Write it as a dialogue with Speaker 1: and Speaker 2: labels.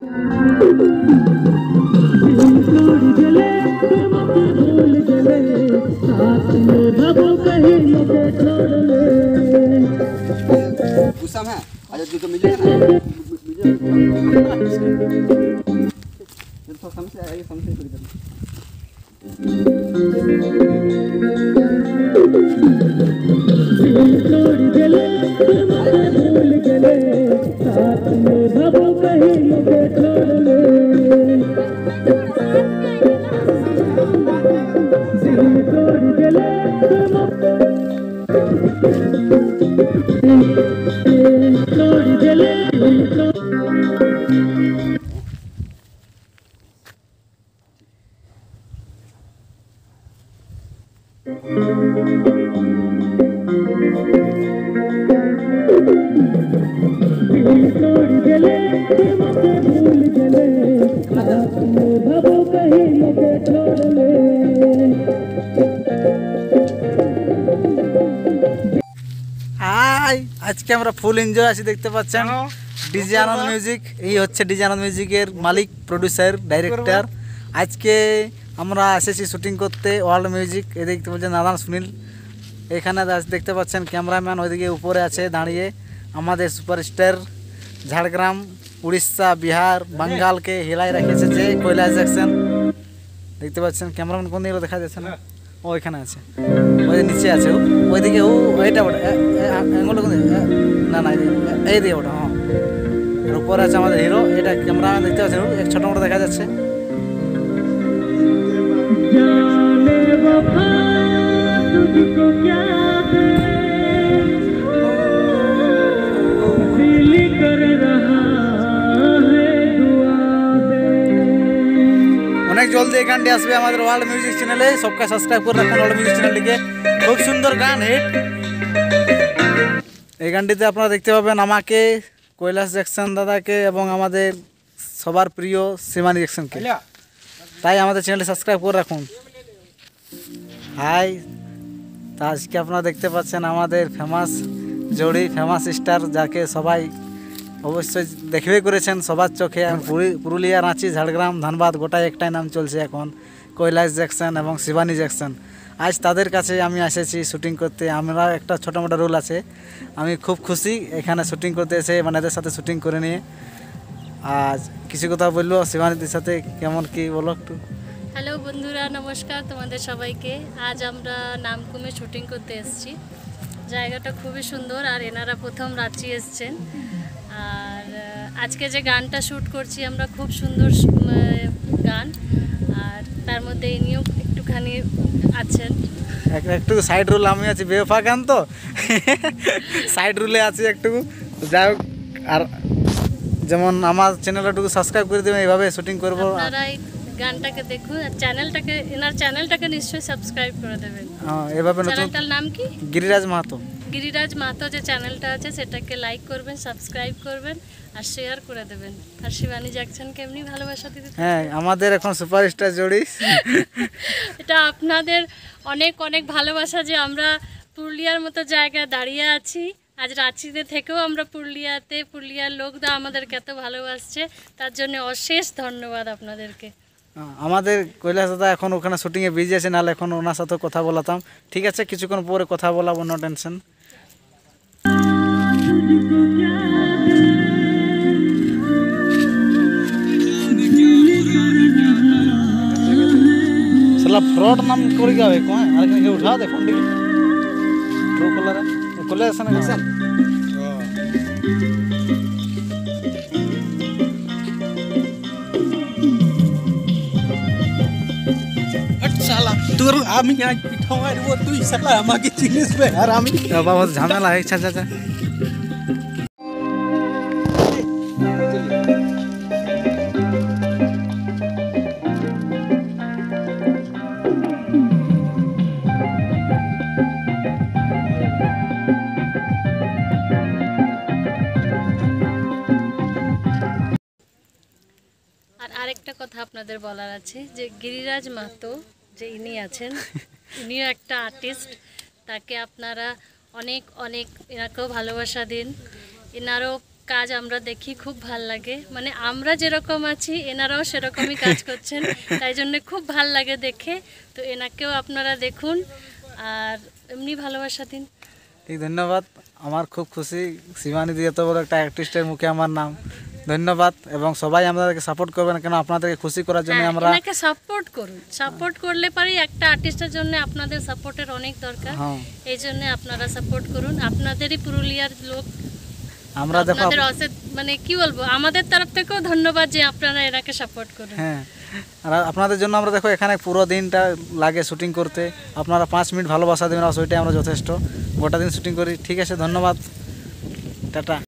Speaker 1: गुस्सा है आज जो मिलेगा ना तो समझ आएगा समझ से कर छोड़ गले भूल गले साथ में बाबू कहीं मुझे छोड़ ले दिल तोड़ गले छोड़ गले छोड़ गले मुझे भूल गले साथ में बाबू कहीं मुझे छोड़ ले।
Speaker 2: हाय आज के আমরা ফুল এনজয় আছি দেখতে পাচ্ছেন ডিজে আনন্দ মিউজিক এই হচ্ছে ডিজে আনন্দ মিউজিকের মালিক প্রোডিউসার ডাইরেক্টর আজকে আমরা এসেছি শুটিং করতে ওয়ার্ল্ড মিউজিক এই দেখতে পাচ্ছেন নাদান সুনীল এখানে দেখতে পাচ্ছেন ক্যামেরাম্যান ওইদিকে উপরে আছে দাঁড়িয়ে আমাদের সুপারস্টার ঝাড়গ্রাম উড়িষ্যা বিহার বাঙ্গালকে হিলাই রেখেছে যে কৈলাস জ্যাকসন দেখতে পাচ্ছেন ক্যামেরাম্যান কোন দিকে দেখা যাচ্ছে না ও এখানে আছে ওই নিচে আছে ওইদিকে ও এইটা ওটা অ্যাঙ্গল কোন না না এই দিকে ওটা হ্যাঁ এর উপরে আছে আমাদের হিরো এটা ক্যামেরাম্যান দেখতে পাচ্ছেন এক ছোট মোটো দেখা যাচ্ছে
Speaker 1: जाने वफा तुझको क्या दे दिल कर रहा है दुआ दे
Speaker 2: অনেক জলদি এই গানটি আসবে আমাদের ওয়ার্ল্ড মিউজিক চ্যানেলে সবকে সাবস্ক্রাইব করে রাখুন ওয়ার্ল্ড মিউজিক চ্যানেলটিকে খুব সুন্দর গান হিট এই গানটিতে আপনারা দেখতে পাবেন আমাকে কৈলাস জ্যাকসন দাদাকে এবং আমাদের সবার প্রিয় শিবানী জ্যাকসনকে তাই আমাদের চ্যানেলটি সাবস্ক্রাইব করে রাখুন হাই তা আজকে আপনারা দেখতে পাচ্ছেন আমাদের ফেমাস জোড়ি ফেমাস স্টার যাকে সবাই অবশ্যই দেখবে করেছেন সবার চোখে পুরুলিয়া রাঁচি ঝাড়গ্রাম ধানবাদ গোটায় একটাই নাম চলছে এখন কৈলাস জ্যাকসন এবং শিবানী জ্যাকসন আজ তাদের কাছে আমি এসেছি শুটিং করতে আমরা একটা ছোটো মোটো রোল আছে আমি খুব খুশি এখানে শুটিং করতে এসে মানে এদের সাথে শুটিং করে নিয়ে আজ কিছু কথা বললো শিবানীদের সাথে কেমন কি বলো একটু
Speaker 3: হ্যালো বন্ধুরা নমস্কার তোমাদের সবাইকে আজ আমরা নামকুমে শুটিং করতে এসেছি জায়গাটা খুবই সুন্দর আর এনারা প্রথম রাঁচি এসছেন আর আজকে যে গানটা শ্যুট করছি আমরা খুব সুন্দর গান আর তার মধ্যে ইনিও একটুখানি আছেন
Speaker 2: একটু সাইড রুল আমি আছি বেফা গান তো সাইড রুলে আছি একটু যাই হোক আর যেমন আমার চ্যানেলটাকে সাবস্ক্রাইব করে দেবেন এইভাবে শুটিং করবো
Speaker 3: আপনারা এই গানটাকে দেখুন আর চ্যানেলটাকে এনার চ্যানেলটাকে নিশ্চয়ই সাবস্ক্রাইব করে দেবেন
Speaker 2: হ্যাঁ এভাবে নতুন
Speaker 3: চ্যানেলটার নাম কি
Speaker 2: গিরিরাজ মাহাতো
Speaker 3: গিরিরাজ মাহাতো যে চ্যানেলটা আছে সেটাকে লাইক করবেন সাবস্ক্রাইব করবেন আর শেয়ার করে দেবেন আর শিবানী জ্যাকসনকে এমনি ভালোবাসা দিতে
Speaker 2: হ্যাঁ আমাদের এখন সুপারস্টার জোড়ি
Speaker 3: এটা আপনাদের অনেক অনেক ভালোবাসা যে আমরা পুরুলিয়ার মতো জায়গায় দাঁড়িয়ে আছি আজ রাঁচিতে থেকেও আমরা পুরুলিয়ার লোকরা আমাদেরকে এত ভালোবাসছে তার জন্য অশেষ ধন্যবাদ আপনাদেরকে
Speaker 2: আমাদের কৈলাস দাদা এখন ওখানে শুটিংয়ে বিজি আছে নাহলে এখন ওনার সাথে কথা বলাতাম ঠিক আছে কিছুক্ষণ পরে কথা বলাবো নো টেনশন साला फ्रॉड नाम कोरी गावे को है अरे के उठा दे फोन टिके ट्रू कलर है कोले ऐसा ना कैसे
Speaker 4: हट साला तू आमी आज पिठावा रे वो तू साला आमाके चिनिस पे यार आमी
Speaker 2: बाबा बहुत झमेला है अच्छा अच्छा
Speaker 3: আরেকটা কথা আপনাদের বলার আছে যে গিরিরাজ মাহাতো যে ইনি আছেন ইনিও একটা আর্টিস্ট তাকে আপনারা অনেক অনেক এনাকেও ভালোবাসা দিন এনারও কাজ আমরা দেখি, খুব ভাল লাগে। মানে আমরা যেরকম আছি এনারাও সেরকমই কাজ করছেন, তাই জন্য খুব ভাল লাগে দেখে। তো এনাকেও আপনারা দেখুন আর এমনি ভালোবাসা দিন।
Speaker 2: ঠিক, ধন্যবাদ। আমার খুব খুশি শিবানী দিয়ে এত বড় একটা আর্টিস্টের মুখে আমার নাম। ধন্যবাদ, এবং সবাই আমাদেরকে সাপোর্ট করবেন, কেন আপনাদেরকে খুশি করার জন্য আমরা।
Speaker 3: এনাকে সাপোর্ট করুন, সাপোর্ট করলে পারি একটা আর্টিস্টের জন্য আপনাদের সাপোর্টের অনেক দরকার।
Speaker 2: হ্যাঁ,
Speaker 3: এই জন্য আপনারা সাপোর্ট করুন। আপনাদেরই পুরুলিয়ার লোক,
Speaker 2: আমরা দেখো
Speaker 3: আপনাদের মানে কি বলবো, আমাদের তরফ থেকেও ধন্যবাদ যে আপনারা এনাকে সাপোর্ট করুন।
Speaker 2: হ্যাঁ, আর আপনাদের জন্য আমরা দেখো এখানে পুরো দিনটা লাগে শুটিং করতে। আপনারা 5 মিনিট ভালোবাসা দেবেন, আর ওইটাই আমরা যথেষ্ট। গোটা দিন শুটিং করি। ঠিক আছে, ধন্যবাদ, টাটা।